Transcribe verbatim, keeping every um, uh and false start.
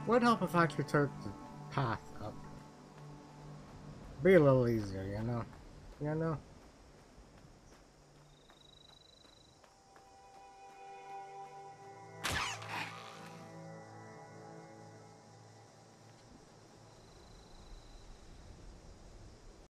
Would help if I actually took the path up. Be a little easier, you know? You know?